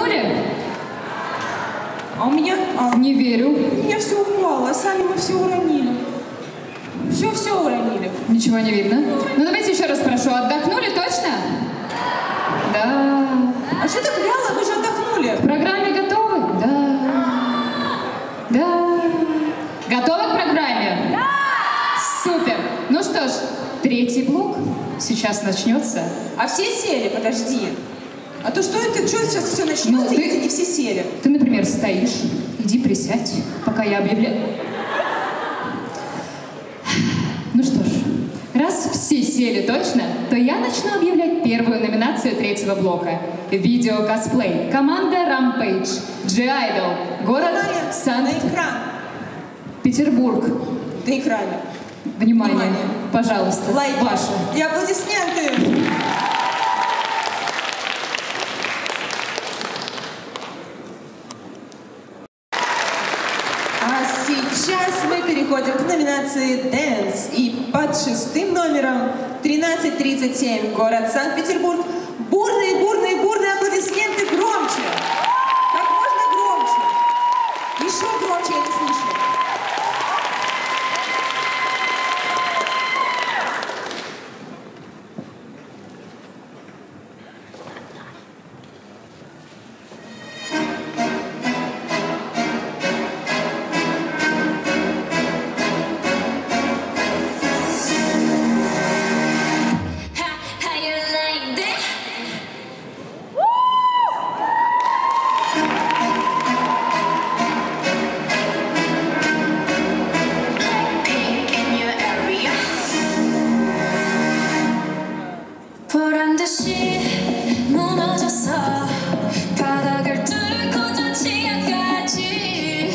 отдохнули? А у меня... Не верю. У меня все упало, сами мы все уронили. Все уронили. Ничего не видно. Ну давайте еще раз спрошу, отдохнули точно? Да. А что так вяло? Вы же отдохнули. К программе готовы? Да. Да. Готовы к программе? Да. Супер. Ну что ж, третий блок сейчас начнется. А все сели? Подожди. А то что это? Что сейчас все начнется, Ну, если не все сели? Ты, например, стоишь, иди присядь, пока я объявляю. Ну что ж, раз все сели точно, то я начну объявлять первую номинацию третьего блока. Видео-косплей. Команда Rampage. G-Idol. Город На экран. Санкт-Петербург. На экране. Внимание. Пожалуйста. Лайки. Ваши. И аплодисменты. Сейчас мы переходим к номинации Dance. И под 6-м номером 1337, город Санкт-Петербург. Бурные аплодисменты громче. Как можно громче. Еще громче, я не слышу. 보란 듯이 무너졌어 바닥을 뚫고 저 지하까지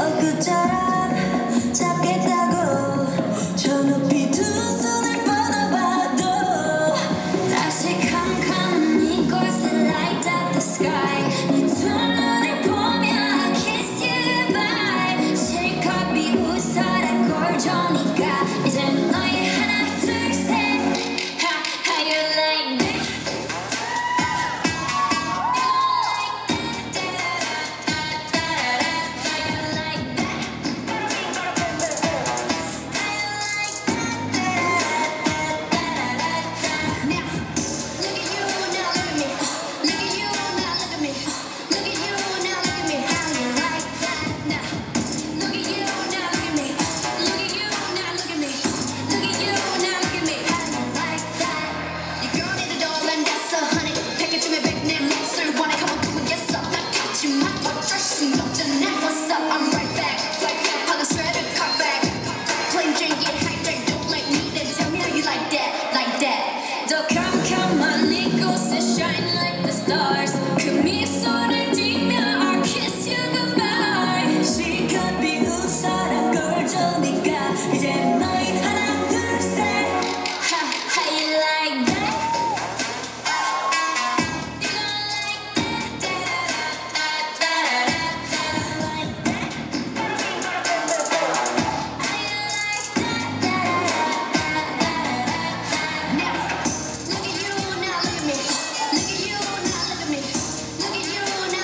엊그처럼 잡겠다고 저 높이 두 손을 뻗어봐도 다시 캄캄한 이곳에 light up the sky 네 두 눈을 보며 I kiss you goodbye 실컷 비웃어라 꼴 좋으니까 이젠 너의 하나 둘셋 How you like that? I'm right back. On the shredder, cut back. Plain Jane, get hijacked. Don't like me, then tell me how you like that, like that. 더 캄캄한 이곳에 shine like the stars. 그 미소를 띠며 I'll kiss you goodbye. 실컷 비웃어라 꼴 좋으니까 이제 너희 하나 둘 셋. How you like that? Look at you now, look at me. Look at you now, look at me. Look at you now,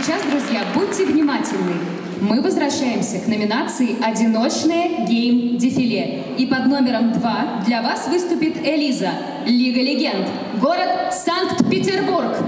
сейчас, друзья, будьте внимательны. Мы возвращаемся к номинации «Одиночное гейм-дефиле». И под номером 2 для вас выступит Элиза, Лига легенд, город Санкт-Петербург.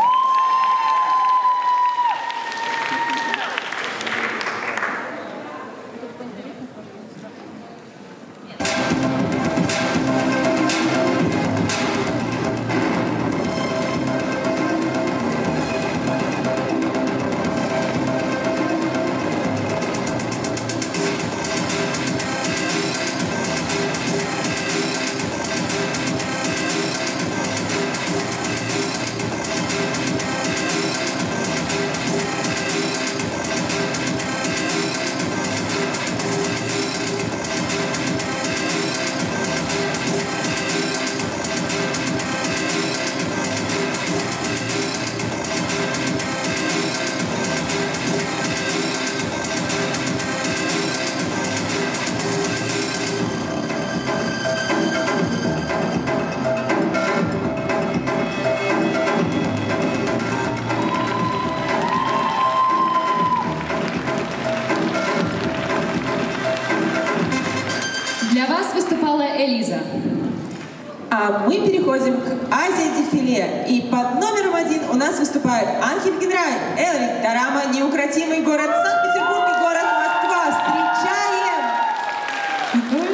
Элиза. А мы переходим к Азия-дефиле. И под номером 1 у нас выступают Анхель Генрай, Эльвик Тарама, неукротимый город Санкт-Петербург и город Москва. Встречаем!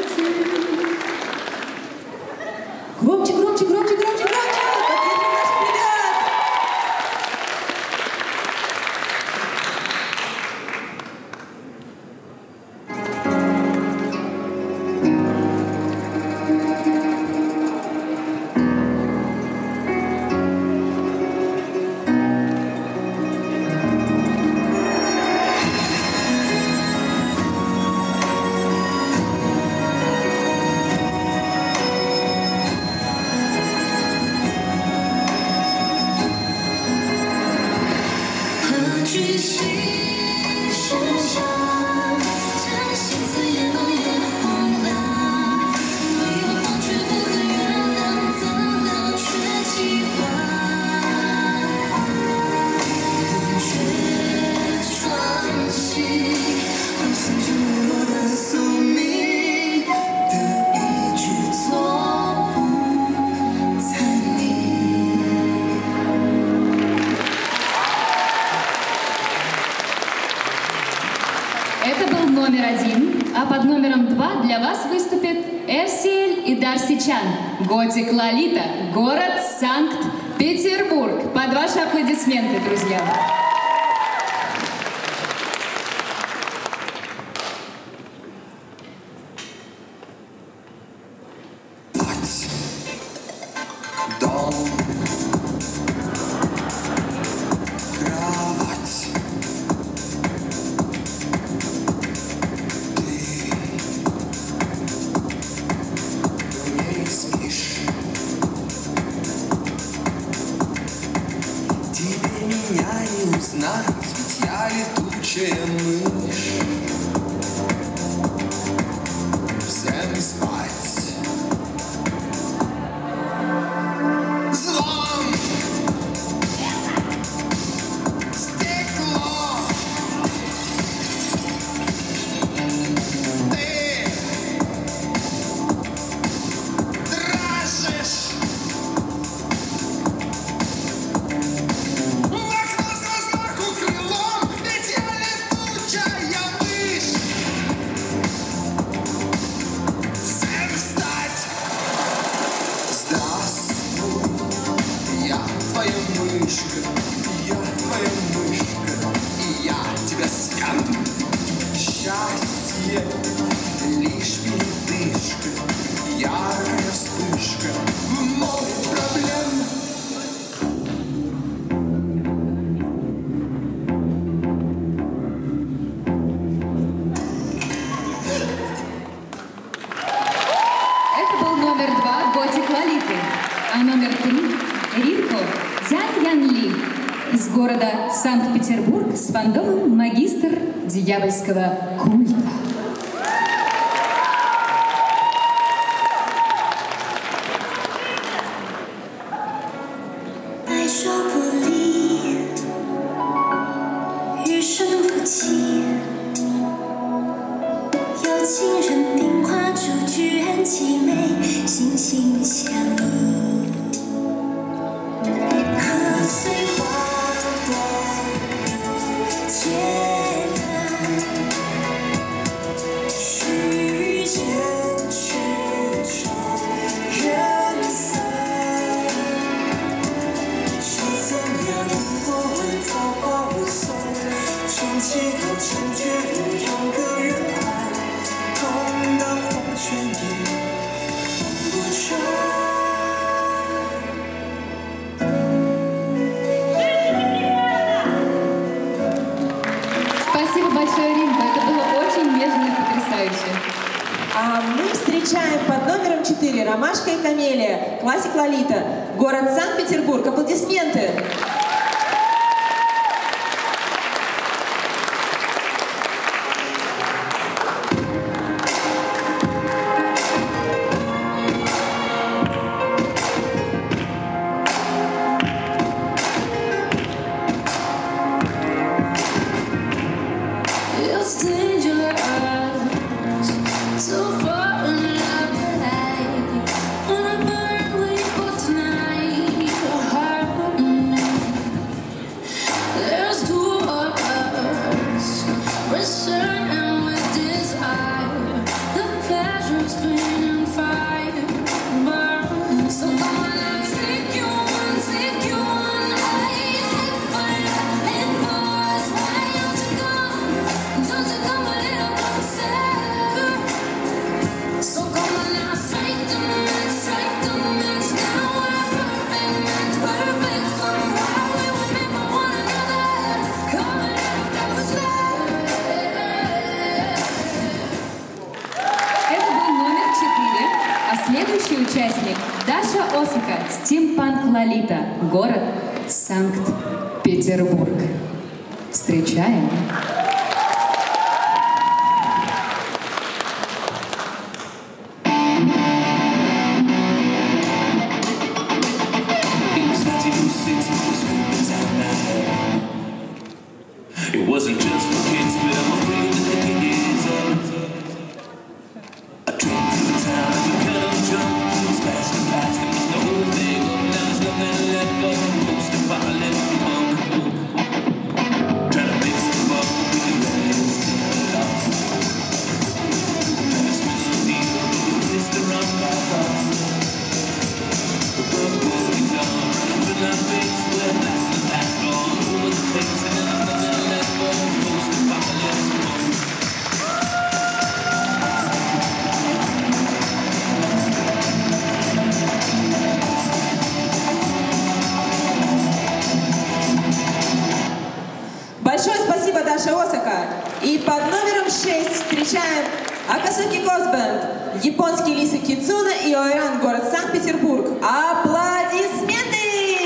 Громче, громче, громче, громче, громче! Поддержим наших ребят! Это был номер 1, а под номером 2 для вас выступит Эрсиэль и Дарси Чан, Готик Лолита, город Санкт-Петербург. Под ваши аплодисменты, друзья. Ведь я летучая мышь. Всем спать. Звон. Стекло. Ты дрожишь. Я твоя мышка, и я тебя съем. Счастье лишь передышка, яркая вспышка в море проблем. Это был номер 2 Готик Лолиты, а номер 3 Ринко Цзянь Ян Ли из города Санкт-Петербург с фандомом магистр дьявольского культа. «Ромашка и камелия», классик Лолита, город Санкт-Петербург. Аплодисменты! Следующий участник – Даша Осака, «Стимпанк Лолита», город Санкт-Петербург. Встречаем! Большое спасибо, Даша Осака. И под номером 6 встречаем Акасуки Косбенд, японский Лиса Кицуна и Ойран, город Санкт-Петербург. Аплодисменты!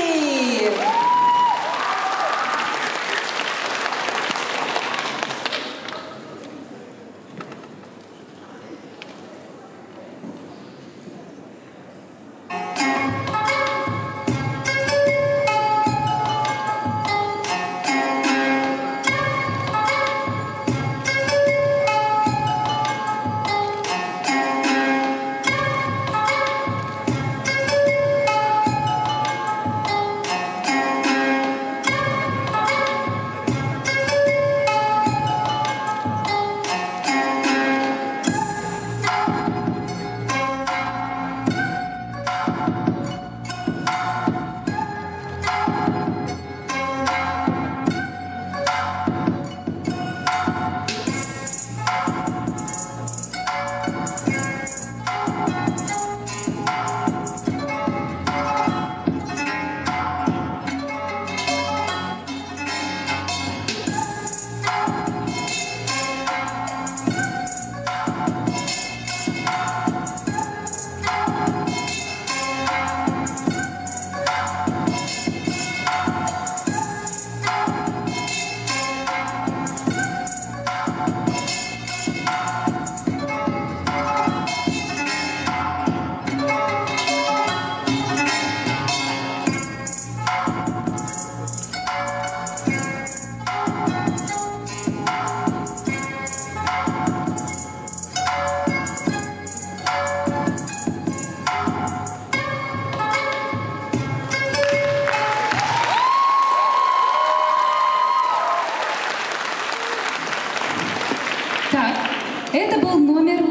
Так, это был номер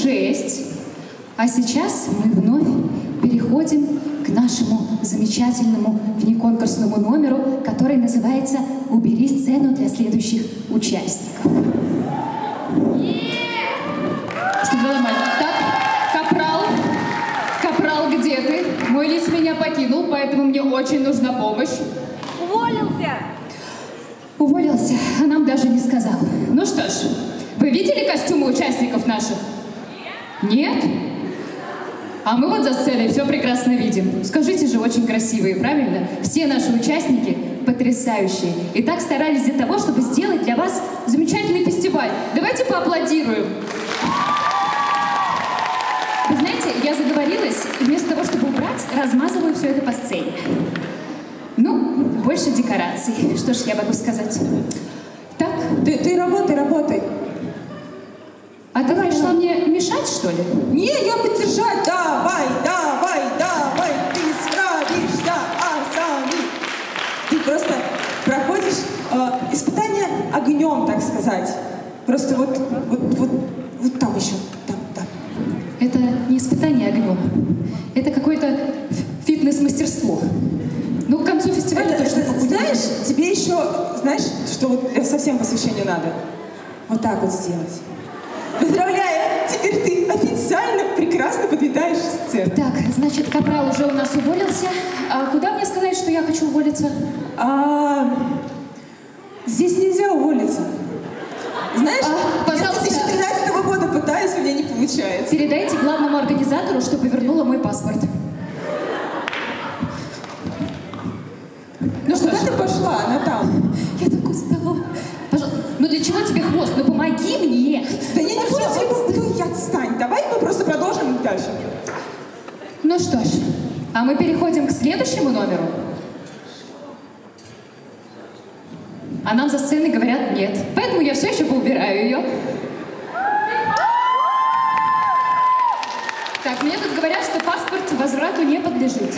6. А сейчас мы вновь переходим к нашему замечательному внеконкурсному номеру, который называется «Убери сцену для следующих участников». Что было нормально? Так, Капрал, где ты? Мой лис меня покинул, поэтому мне очень нужна помощь. Уволился, а нам даже не сказал. Ну что ж, вы видели костюмы участников наших? Нет? А мы вот за сценой все прекрасно видим. Скажите же, очень красивые, правильно? Все наши участники потрясающие. И так старались для того, чтобы сделать для вас замечательный фестиваль. Давайте поаплодируем. Вы знаете, я заговорилась, и вместо того, чтобы убрать, размазываю все это по сцене. Ну, больше декораций. Что ж я могу сказать? Так? Ты работай. А ты пришла мне мешать, что ли? Не, я поддержать. Давай, ты справишься, Асами. Ты просто проходишь испытание огнем, так сказать. Просто вот там еще, там. Это не испытание огнем. Это какое-то фитнес-мастерство. Ну, к концу фестиваля точно попадет. Знаешь, тебе еще, что вот совсем посвящение надо? Вот так вот сделать. Поздравляю! Теперь ты официально прекрасно подметаешь сцену. Так, значит, Капрал уже у нас уволился. А куда мне сказать, что я хочу уволиться? Здесь нельзя уволиться. Знаешь, пожалуйста. Я с 2013 года пытаюсь, у меня не получается. Передайте главному организатору, чтобы вернула мой паспорт. Ну куда ты пошла? Она там. Я так устала. Пожалуйста. Ну для чего тебе хвост? Ну помоги мне. Да я не буду, я отстань. Давай мы просто продолжим дальше. Ну что ж, а мы переходим к следующему номеру. А нам за сценой говорят нет. Поэтому я все еще поубираю ее. Так, мне тут говорят, что паспорт возврату не подлежит.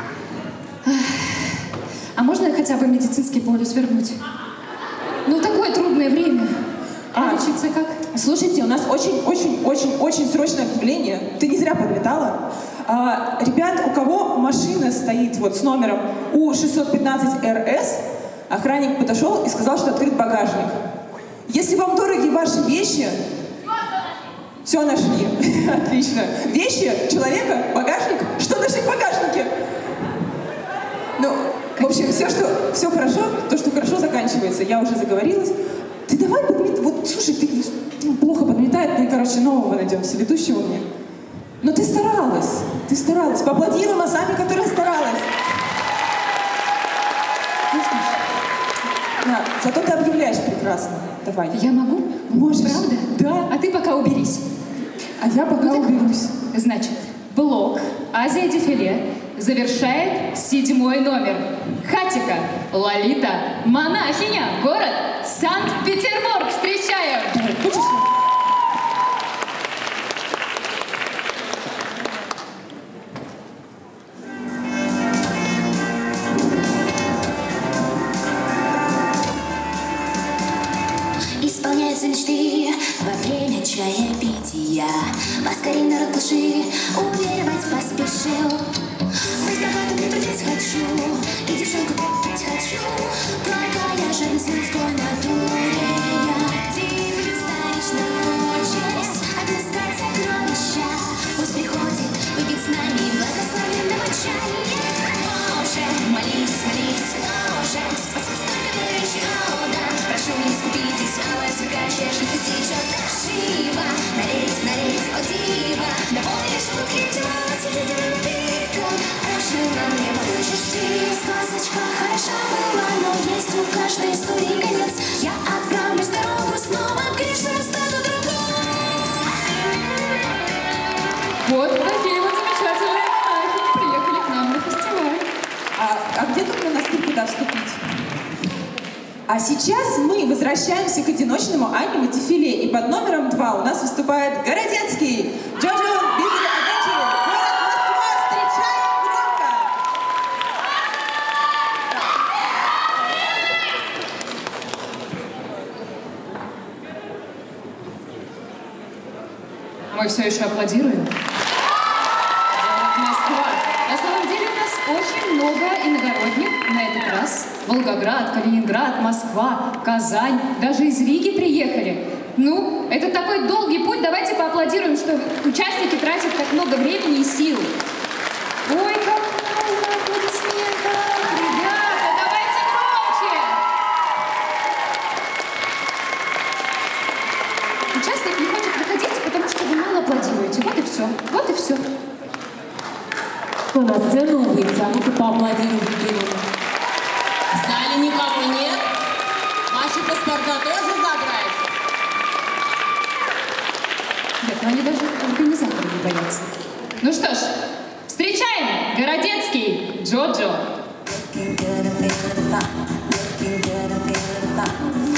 А можно хотя бы медицинский полис вернуть? Ну, такое трудное время. Учиться как? Слушайте, у нас очень срочное объявление. Ты не зря подметала. Ребят, у кого машина стоит вот с номером У615РС, охранник подошел и сказал, что открыт багажник. Если вам дороги ваши вещи... Все нашли. Отлично. Вещи, человека, багажник. Что нашли в багажнике? Ну, в общем, все хорошо, то, что хорошо заканчивается. Я уже заговорилась. Ты давай подметай. Вот, слушай, ты плохо подметает, мы, короче, нового найдем, ведущего мне. Но ты старалась. Поаплодируем Асами, которая старалась. Зато ты объявляешь прекрасно. Давай. Я могу? Можешь. Правда? Да. А ты пока уберись. А я пока уберусь. Значит, блок «Азия Дефиле» завершает 7-й номер. Хатика, Лолита, монахиня, город Санкт-Петербург. Встречаем! Исполняются мечты во время чаепития. Поскорей народ души уверовать поспешил. Быть богатым не трудить хочу, и девчонку пить хочу. Только я жадность людской натуре. Ты представишь нам честь отыскать сокровища. Пусть приходит, выпьет с нами благословенного чая. Боже, молись, Боже, спасибо столько горечи, да. Прошу, не скупитесь, алая сверкающая жидкость течет так живо. Налить, о диво, наполнишь желудки тела восхитительным напитком. Желанный получишь ты. Сказочка хороша была, но есть у каждой истории конец. Я отправлюсь в дорогу снова к Кришне, стану другой. Вот такие вот замечательные монахи приехали к нам на фестиваль. А где тут монастырь, куда вступить? А сейчас мы возвращаемся к одиночному аниме-дефиле. И под номером 2 у нас выступает Городецкий. Джоджо Bizarre Adventure. Город Москва. Встречаем громко. Мы все еще аплодируем. Город Москва. На самом деле у нас очень много иногородних на этот раз. Волгоград, Калининград, Москва, Казань, даже из Риги приехали. Ну, это такой долгий путь. Давайте поаплодируем, что участники тратят так много времени и сил. Ой, как много аплодисментов! Ребята, давайте громче! Участник не хочет выходить, потому что вы мало аплодируете. Вот и все. Вот и все. аплодируем Кириллу. В зале никого нет. Ваши паспорта тоже забрать? Нет, ну они даже организаторы не боятся. Ну что ж, встречаем Городецкий Джоджо. Looking good, I'm feeling fine. Looking good, I'm feeling fine.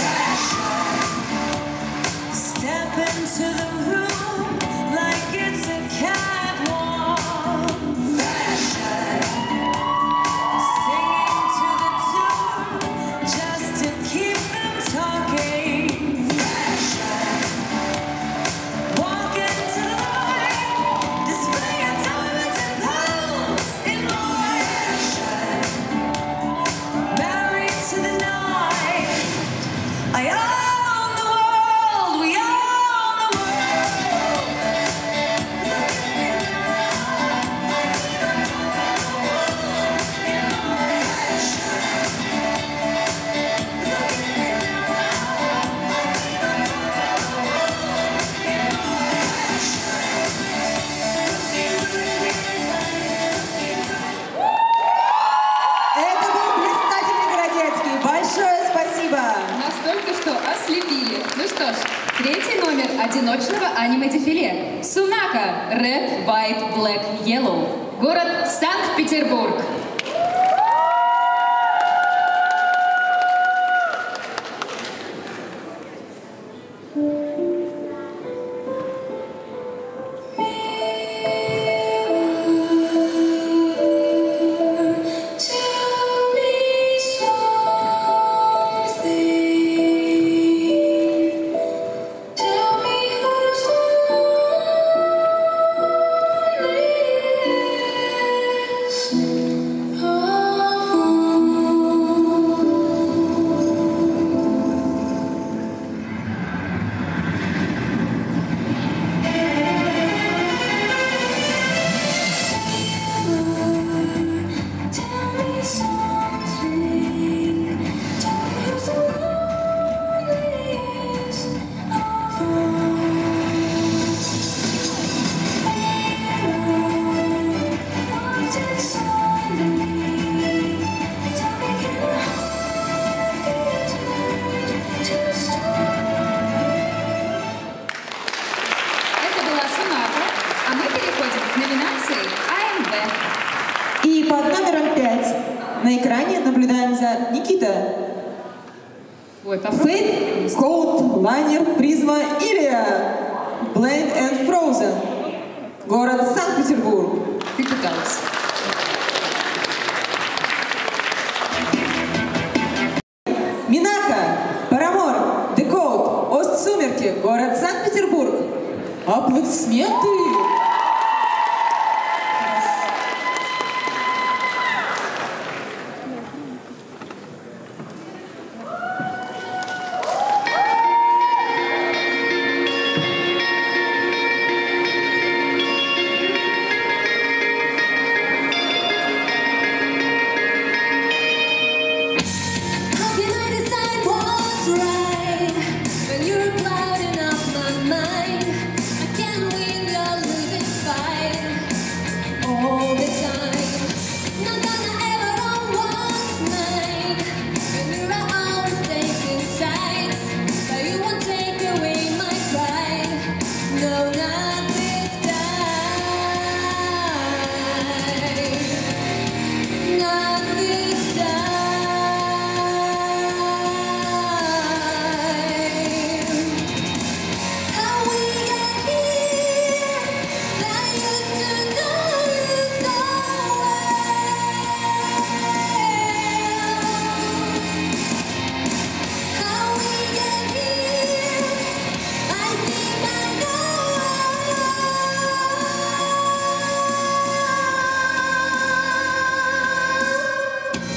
Step into the room like it's a catwalk. Fashion. Singing to the tune just to keep them talking. Fashion. Walk into the light, display your diamonds and pearls in fashion. Married to the night. I own the world. We own the world. Это был блистательный Городецкий. Большое спасибо. Нас только что ослепили. Ну что ж, третий номер одиночного аниме-дефиле. Сунака. Red, White, Black, Yellow. Город Санкт-Петербург. Tell me something. Tell me who's Tell me something. Tell me who's the loneliest of what's inside of me? Tell me, can I hold you to stone? Это была Сунака, а мы переходим к номинации АМВ. И под номером 5 на экране наблюдаем за Никита. Ой, попробуй. Fate, Cold, Liner, Призма, Илья. Blend and Frozen. Город Санкт-Петербург. Ты пыталась. Минака, Парамор, Decode, Ост-Сумерки, город Санкт-Петербург. Аплодисменты! How can I decide what's right when you're clouding up my mind? I can't win your losing fight all the time. Not gonna ever know what's mine when you're always taking sides, but you won't take away my pride. No, not this time. Not this time. How we get here? I used to know you so well. How we get here? I think I know.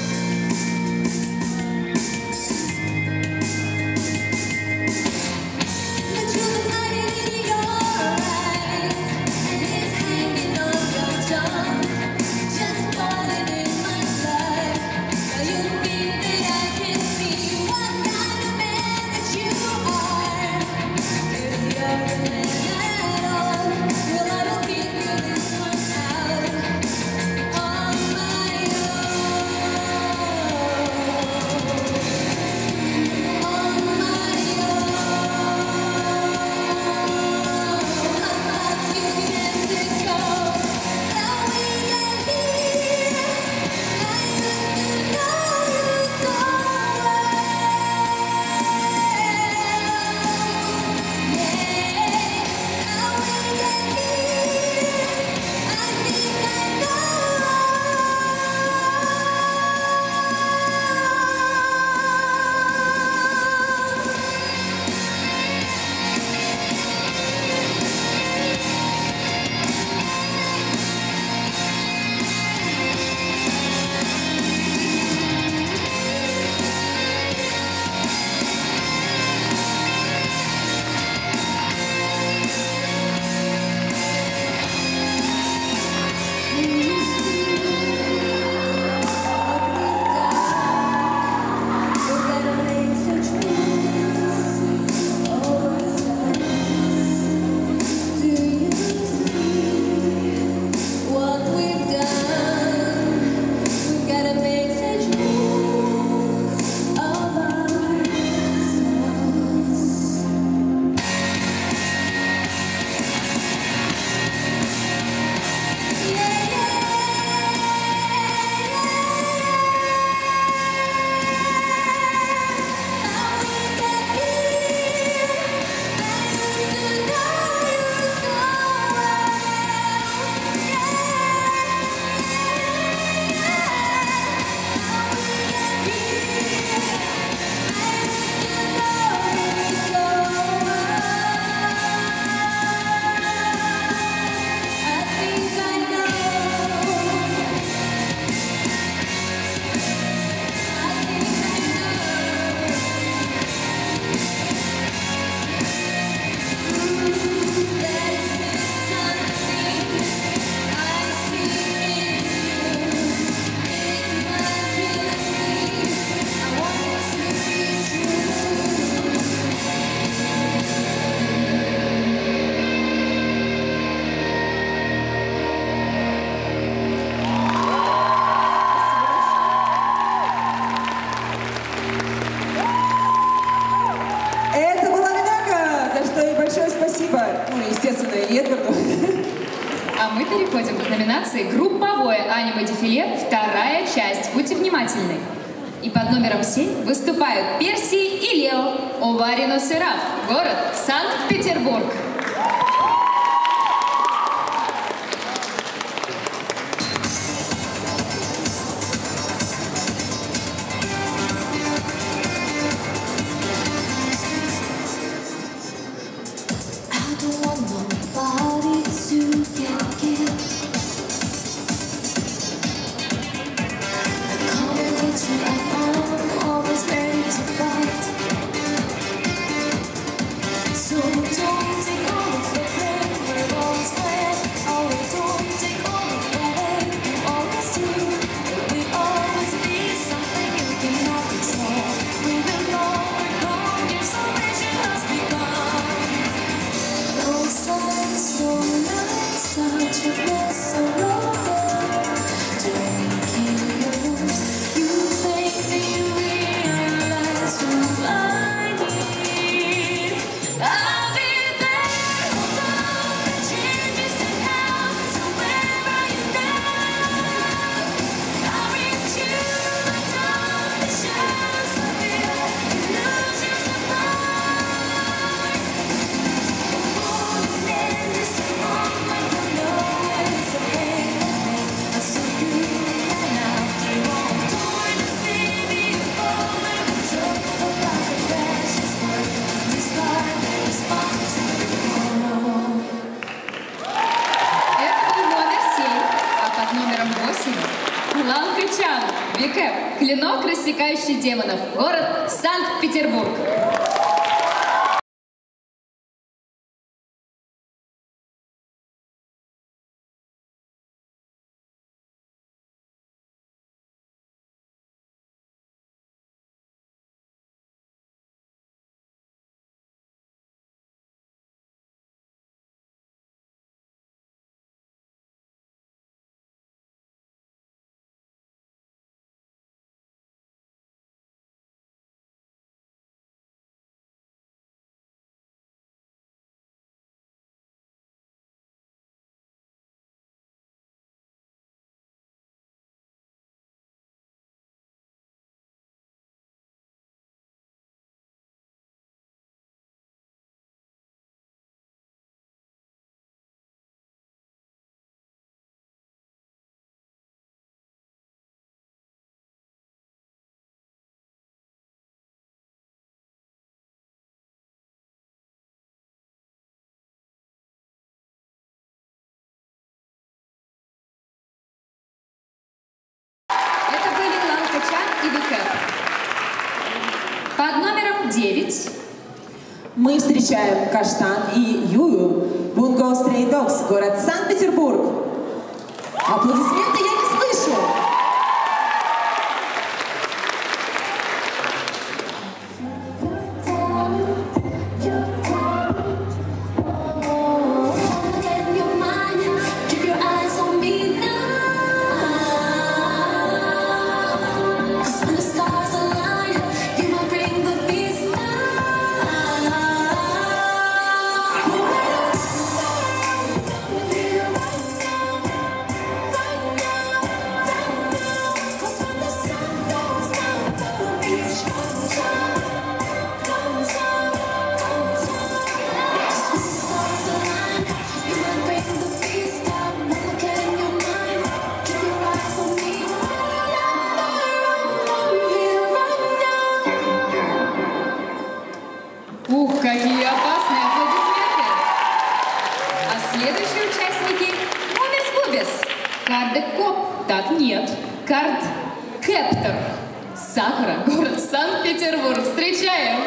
внимательны. И под номером 7 выступают Перси и Лео. Оварино Сераф, город Санкт-Петербург. Клинок, рассекающий демонов. Город Санкт-Петербург. Под номером 9 мы встречаем Каштан и Юю. Bungo Stray Dogs, город Санкт-Петербург. Аплодисменты я не слышу. Ух, какие опасные аплодисменты! А следующие участники — Мумис-Бубис. Кардекоп. Так, нет. Кард-Кептор. Сахара, город Санкт-Петербург. Встречаем!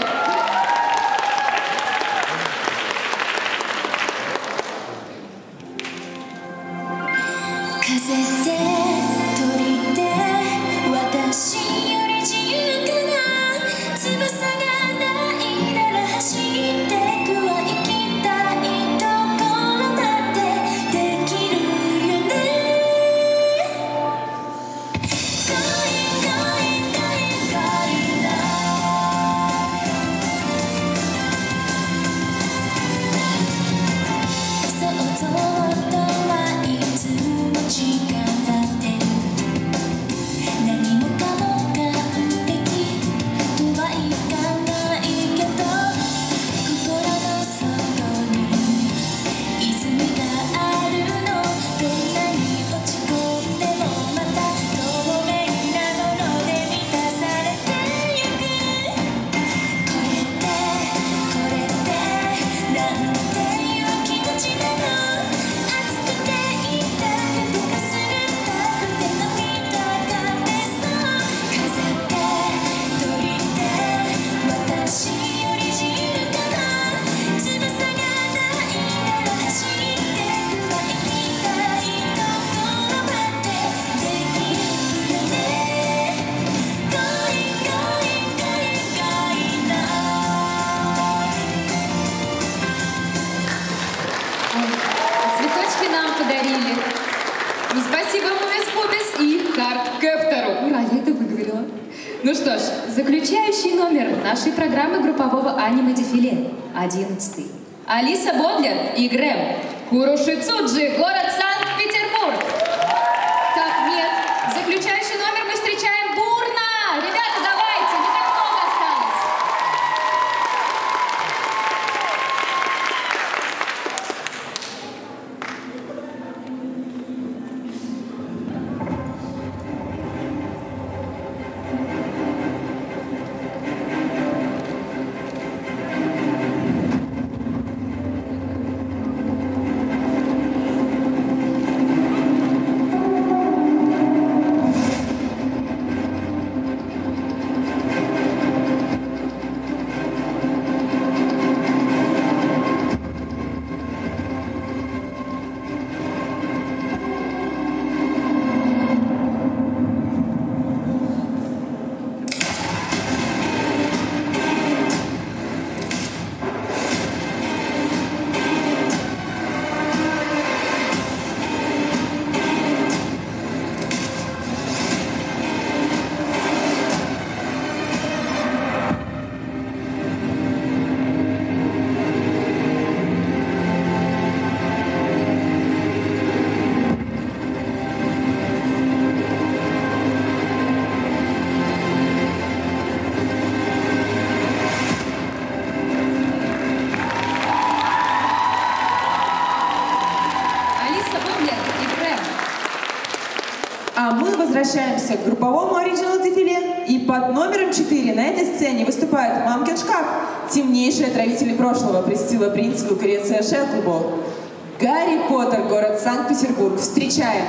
я это выговорила. Ну что ж, заключающий номер нашей программы группового аниме-дефиле, 11-й. Алиса Бодлер и Грэм. Курушицуджи, город Санкт-Петербург. Так, нет, заключающий номер мы встречаем бурно. Ребята, давайте, не так много осталось. А мы возвращаемся к групповому оригинал дефиле. И под номером 4 на этой сцене выступают Мамкин шкаф, темнейшие отравители прошлого, Присцилла Принц, Лукреция Шеклбол, Гарри Поттер, город Санкт-Петербург. Встречаем!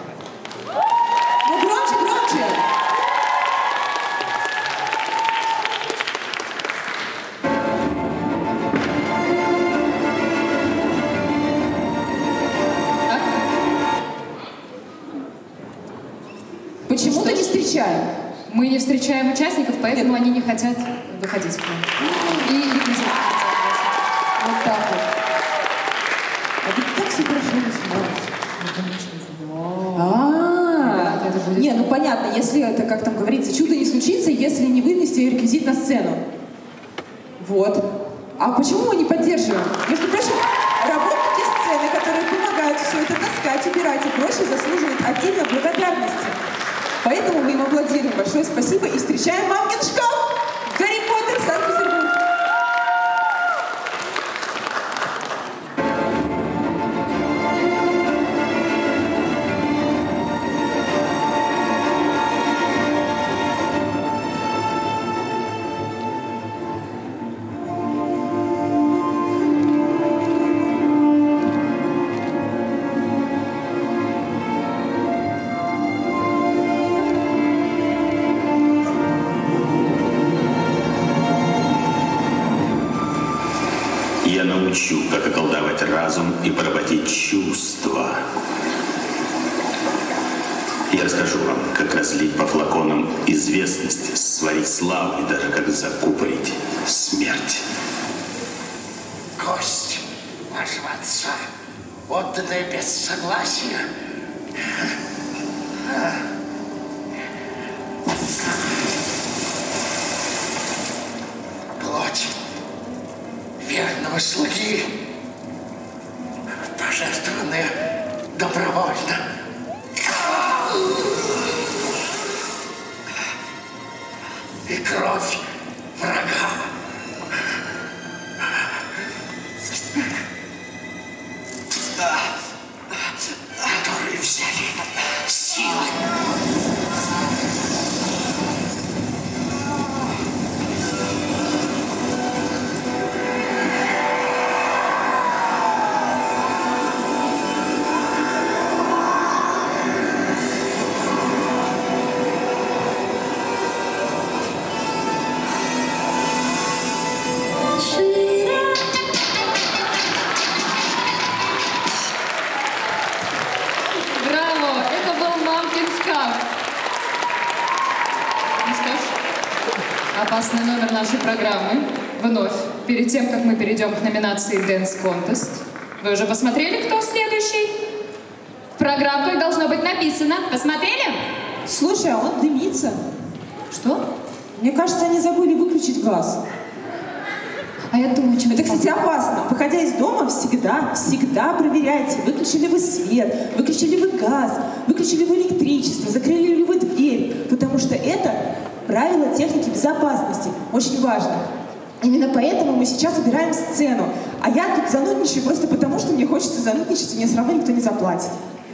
Ну громче, громче! Почему-то не встречаем. Мы не встречаем участников, поэтому они не хотят выходить к нам. И реквизит. Вот так вот. А ты так все хорошо начинаешь. Не, ну понятно, если это, как там говорится, чудо не случится, если не вынести реквизит на сцену. Вот. А почему мы не поддерживаем? Между прочим, работники сцены, которые помогают все это таскать, убирать и прочее, заслуживают отдельной благодарности. Поэтому мы им аплодируем. Большое спасибо и встречаем Мамкин шкаф! Гарри Поттер, Санкт-Петербург! Я научу, как околдовать разум и поработить чувства. Я расскажу вам, как разлить по флаконам известность, сварить славу и даже как закупорить смерть. Кость вашего отца, отданная без согласия. Плоть верного слуги, пожертвованная добровольно. И кровь врага. Которые взяли силы. Браво! Это был Мамкин шкаф. Ну что ж, опасный номер нашей программы. Вновь, перед тем, как мы перейдем к номинации Dance Contest. Вы уже посмотрели, кто следующий? В программках должно быть написано. Посмотрели? Слушай, а он дымится. Что? Мне кажется, они забыли выключить газ. А я думаю, чем Это, кстати, опасно. Выходя из дома, всегда проверяйте, выключили вы свет, выключили вы газ, выключили вы электричество, закрыли ли вы дверь. Потому что это правило техники безопасности. Очень важно. Именно поэтому мы сейчас убираем сцену. А я тут занудничаю просто потому, что мне хочется занудничать, и мне все равно никто не заплатит.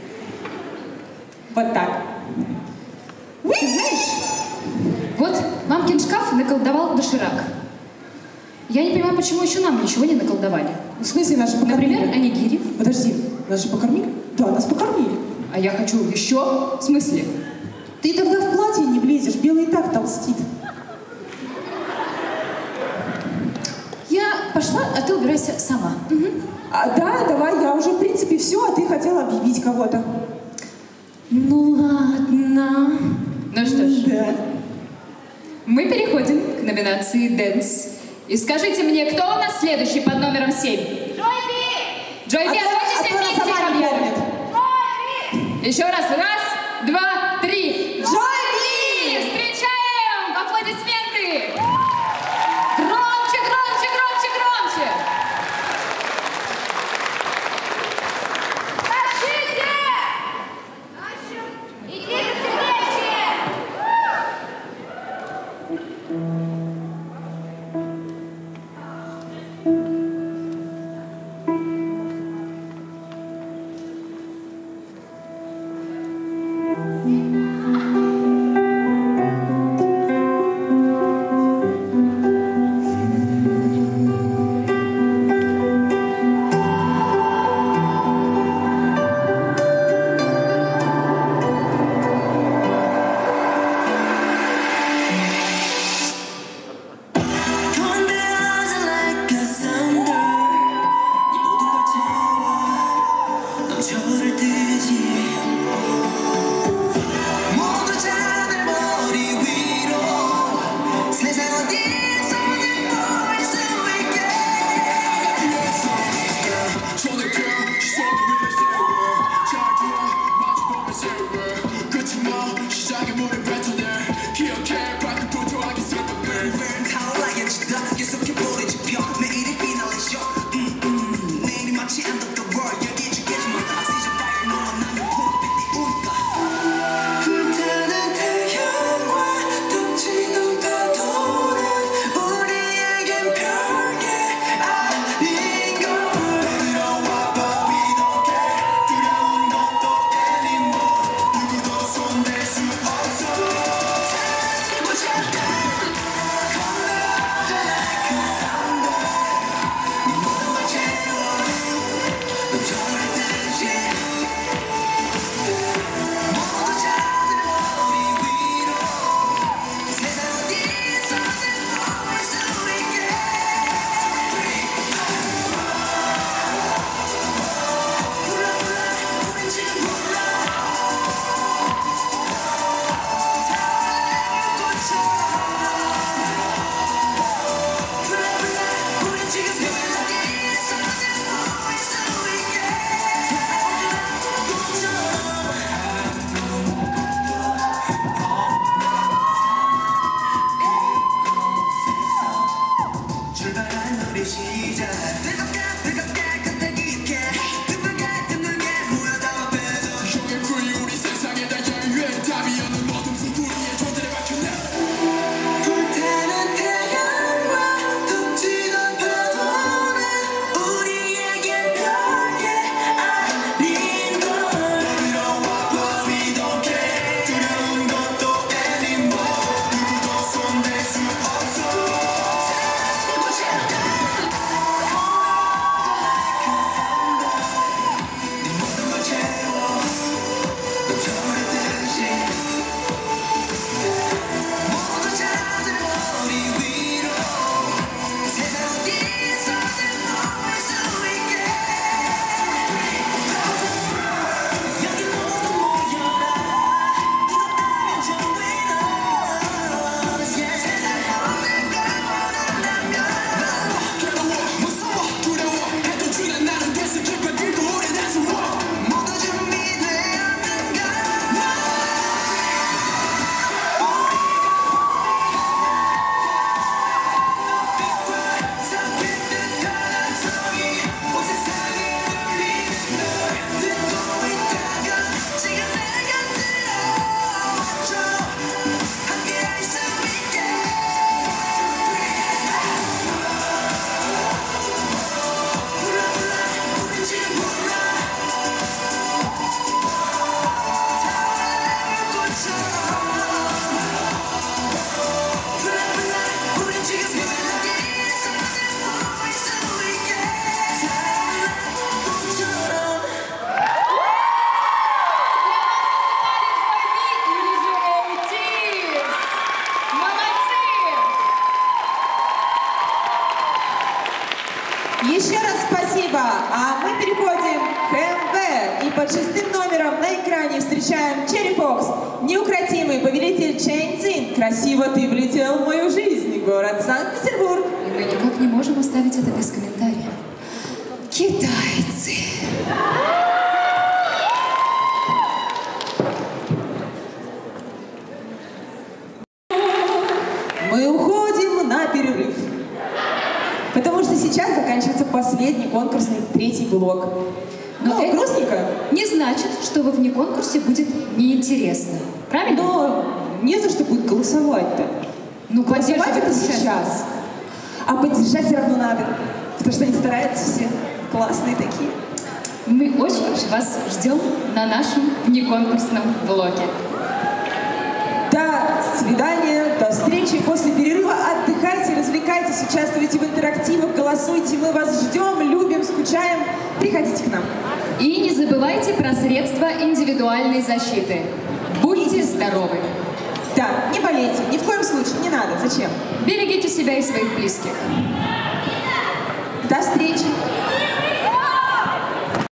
Вот так. Ты знаешь, вот мамкин шкаф наколдовал доширак. Я не понимаю, почему еще нам ничего не наколдовали. В смысле, нас же покормили? Например, онигири. Подожди, нас же покормили? Да, нас покормили. А я хочу еще. В смысле? Ты тогда в платье не влезешь, белый и так толстит. Я пошла, а ты убирайся сама. Да, давай, я уже в принципе все, а ты хотела объявить кого-то. Ну ладно. Ну что ж, Да. мы переходим к номинации «Дэнс». И скажите мне, кто у нас следующий под номером 7? Джойби! Джойби, давайте все вместе их объявим. Еще раз. Раз, два, три. Джойби! Встречаем! Аплодисменты! Громче, громче, громче, громче! Еще раз спасибо. А мы переходим к МВ. И под 6 номером на экране встречаем Черри Фокс, неукротимый повелитель Чэнь Цзин. Красиво ты влетел в мою жизнь, город Санкт-Петербург. И мы никак не можем оставить это без комментария. Китайцы. Мы уходим на перерыв. Потому что сейчас заканчивается последний конкурсный 3-й блок. Но это грустненько. не значит, что во внеконкурсе будет неинтересно. Правильно? Но не за что будет голосовать-то. Ну, Голосовать это поддерживать сейчас. А поддержать все равно надо. Потому что они стараются все. Классные такие. Мы очень вас ждем на нашем внеконкурсном блоке. До свидания, до встречи. После перерыва отдыхайте, развлекайтесь, участвуйте в интерактивах, голосуйте. Мы вас ждем, любим, скучаем. Приходите к нам. И не забывайте про средства индивидуальной защиты. Будьте здоровы. Да, не болейте, ни в коем случае, не надо. Зачем? Берегите себя и своих близких. До встречи.